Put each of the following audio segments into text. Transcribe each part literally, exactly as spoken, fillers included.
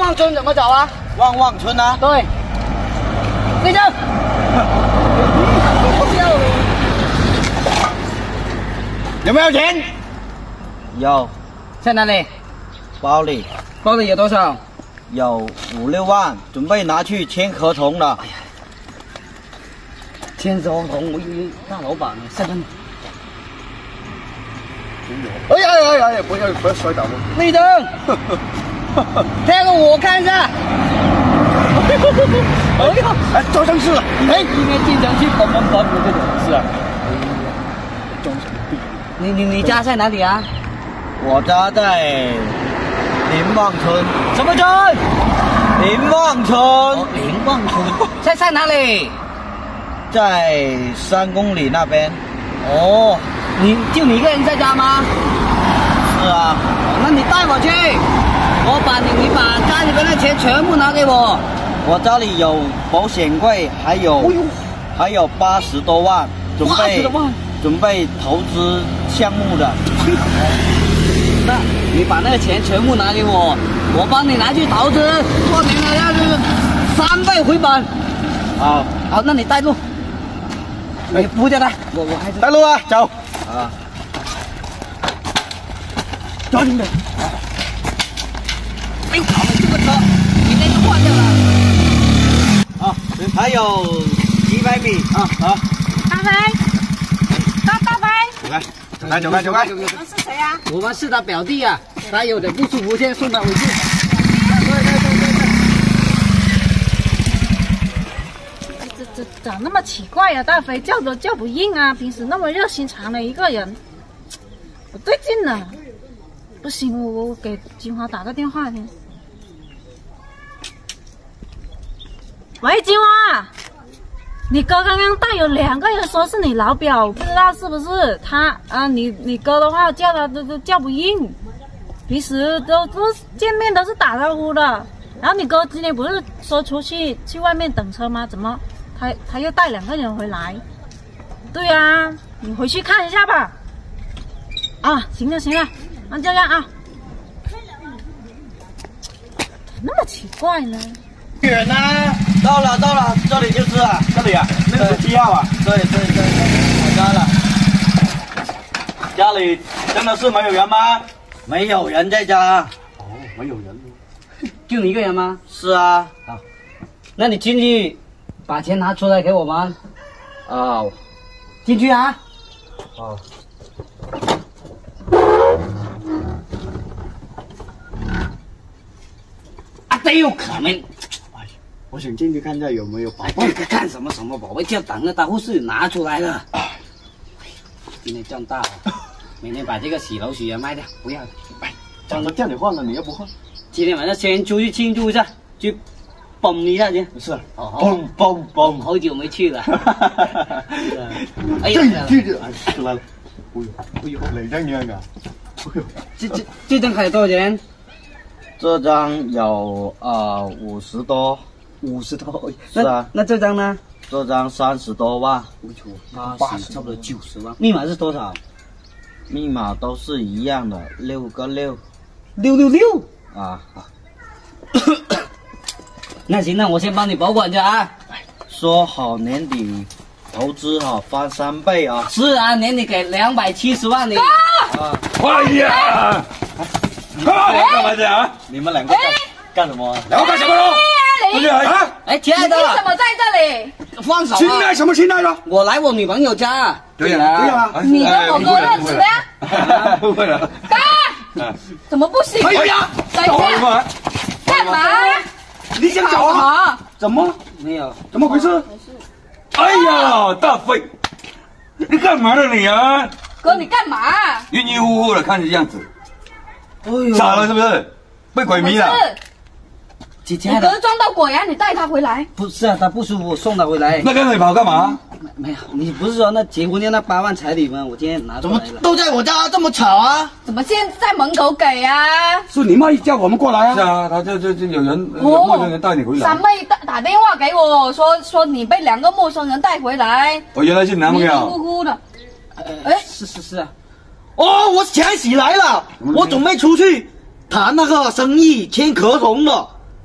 旺村怎么找啊？ 旺旺村啊？ 对。立正。 有没有钱？有。 在哪里？ 包里。 包里有多少？ 有五六万，准备拿去签合同了。哎呀， 签合同，我以为大老板呢，身份。 哎呀哎呀哎呀！不要不要摔倒我！ 立正。贴个我看一下。 哎呀，哎，招生是了。 哎，应该经常去帮帮帮的这种事啊。 装什么逼？ 你你你家在哪里啊？ 我家在林旺村。 什么村？ 林旺村。 哦，林旺村。在在哪里？ 在三公里那边。 哦，你就你一个人在家吗？ 是啊。 那你带我去，我把你你把家里边的钱全部拿给我。 我家里有保险柜，还有、哎、还有八十多万，准备准备投资项目的。 那你把那个钱全部拿给我，我帮你拿去投资，过年了要是三倍回本。 好， 好，那你带路。你扶着他，我我还是带路啊，走。啊， 抓紧点。哎呦，搞了这个车，里面都换掉了。 啊，还有几百米啊啊！ 大飞，大大飞， 走开，走开，走开，走开。 你们是谁呀？ 我们是他表弟啊，他有点不舒服，先送他回去。 这这咋那么奇怪呀、啊？大飞叫都叫不应啊！平时那么热心肠的一个人，不对劲呢。不行，我我给金华打个电话去。喂，金华，你哥刚刚带有两个人说是你老表，不知道是不是他啊？你你哥的话叫他都都叫不应，平时都都见面都是打招呼的。然后你哥今天不是说出去去外面等车吗？怎么他他又带两个人回来？对啊，你回去看一下吧。啊，行了行了，那这样啊。那么奇怪呢？ 远呢？到了到了，这里就是啊， 这里啊，那个是七号啊。 对对对对，我家了。 家里真的是没有人吗？ 没有人在家。 哦，没有人。 就你一个人吗？ 是啊。 好，那你进去把钱拿出来给我们。 哦， 进去啊。 哦。 啊，真有可能。 哎，我想进去看一下有没有宝贝。 哎，看什么什么宝贝，叫等着大护士拿出来了。今天赚大了，明天把这个洗头水也卖掉，不要了。 哎，讲都叫你换了，你又不换。 今天晚上先出去庆祝一下，去蹦一下去。 是， 哦， 蹦蹦蹦， 好久没去了。哎这呀， 这这，哎，出来了。哎呦，哎呦，哪张样啊？哎呦， 这这这张卡有多少钱？ 这张有呃五十多， 五十多。 是啊。 那这张呢？ 这张三十多万， 八十，差不多九十万。密码是多少？ 密码都是一样的，六个六， 六六六啊。 那行，那我先帮你保管着啊。 说好年底投资哈、啊、翻三倍啊。 是啊，年底给两百七十万你。啊！ 哎呀！干嘛的啊？ 你们两个干干什么？ 两个干什么喽？不是啊？ 哎，亲爱的， 你怎么在这里？ 放手啊！ 亲爱什么亲爱的？ 我来我女朋友家。 对呀，对呀。 你跟我哥认识的呀？ 不会了。 干？怎么不行？ 哎呀！ 等一下，干嘛？ 你想找啊？怎么？ 没有？ 怎么回事？哎呀，大飞，你干嘛呢你啊？ 哥，你干嘛？ 晕晕乎乎的，看这样子， 哎呦， 傻了是不是？被鬼迷了？ 姐姐的， 你哥撞到鬼啊！你带他回来。 不是啊，他不舒服，我送他回来。 那跟你跑干嘛？ 没没有，你不是说那结婚要那八万彩礼吗？我今天拿出来了。 都在我家这么吵啊？ 怎么现在在门口给啊？ 是你妹叫我们过来啊？是啊，他这这这有人有陌生人带你回来。 三妹打打电话给我说说你被两个陌生人带回来。 我原来是你男朋迷迷友。 糊糊的。 哎，是是是啊。 哦，我想起来了，我准备出去谈那个生意，签合同了。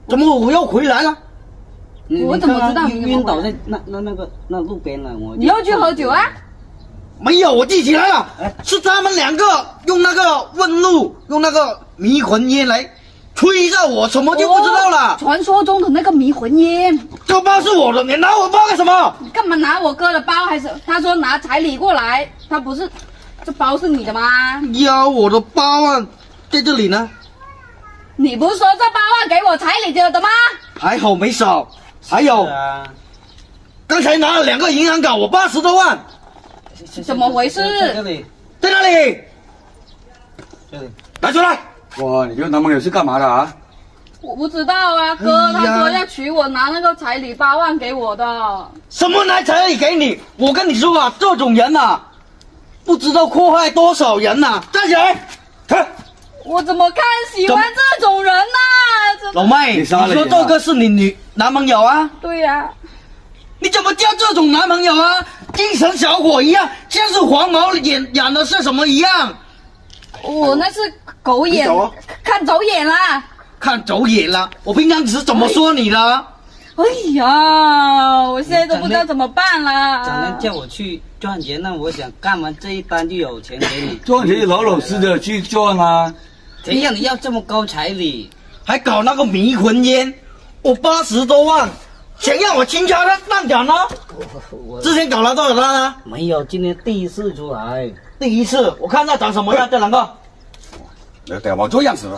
怎么我又回来了？ 你我怎么知道你刚刚你怎么回来晕倒在那那那个那路边了？我你又去喝酒啊？ 没有，我记起来了，是他们两个用那个问路，用那个迷魂烟来吹一下我，什么就不知道了。 哦传说中的那个迷魂烟， 这包是我的，你拿我包干什么？ 你干嘛拿我哥的包？还是他说拿彩礼过来？他不是，这包是你的吗？ 呀，我的包啊，在这里呢， 你不是说这八万给我彩礼的的吗？ 还好没少。还有， 啊， 刚才拿了两个银行卡，我八十多万， 怎么回事在这里， 在哪里？ 这里。 拿出来！ 哇，你这个男朋友是干嘛的啊？ 我不知道啊，哥， 哎呀他说要娶我，拿那个彩礼八万给我的。 什么拿彩礼给你？我跟你说啊，这种人啊，不知道祸害多少人呐、啊！站起来，看。 我怎么看喜欢这种人呐、这老妹， 你你说杀了人啊这个是你女男朋友啊？ 对呀、 你怎么叫这种男朋友啊？精神小伙一样，像是黄毛演演的是什么一样？ 我那是狗眼你走啊， 看走眼啦。 看走眼了。我平常是怎么说你的？ 哎呀，我现在都不知道怎么办长啦得。叫我去赚钱，那我想干完这一单就有钱给你。 赚钱老老实的去赚啊！ 谁让你要这么高彩礼？ 还搞那个迷魂烟，我八十多万，想让我倾家荡产呢？ 我之前搞了多少单啊？ 没有，今天第一次出来。 第一次，我看他长什么样，这两个。 那得我这样子了。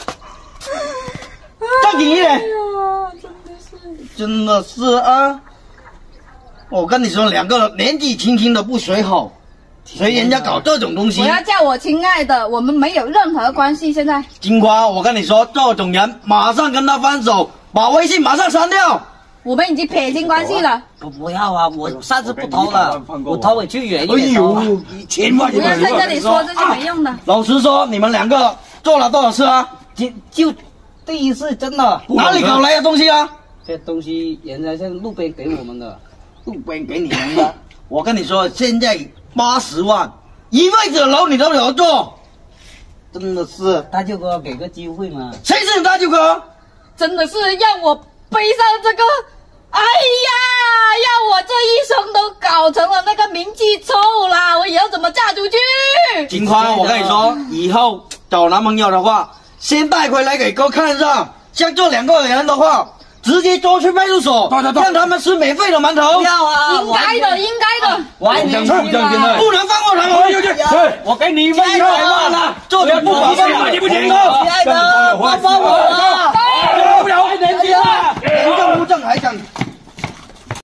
站紧一点。 哎呀，真的是。 真的是啊，我跟你说，两个年纪轻轻的不学好，谁人家搞这种东西不？要叫我亲爱的，我们没有任何关系。现在金花，我跟你说，这种人马上跟他分手，把微信马上删掉。 我们已经撇清关系了。 我不要啊！我下次不偷了，我偷回去远一哎点偷啊。 呦，你千万不要在这里说这些没用的。 老实说，你们两个做了多少次啊？ 就就第一次，真的。 哪里搞来的东西啊？ 这东西人家在路边给我们的。 路边给你们的。我跟你说，现在八十万，一辈子的楼你都有做，真的是。 他就给我给个机会嘛。 谁是你大舅哥？ 真的是让我背上这个，哎呀，让我这一生都搞成了那个名气臭啦！我以后怎么嫁出去？ 金花，我跟你说，以后找男朋友的话，先带回来给哥看上。像这两个人的话，直接捉去派出所， 对对对让他们吃免费的馒头。 不要啊！ 应该的，应该的。 我还年轻这样现在啊！ 不能放过他们。 对，我给你一分一百万了， 这点不法一百万你不行亲爱的，帮帮我啊！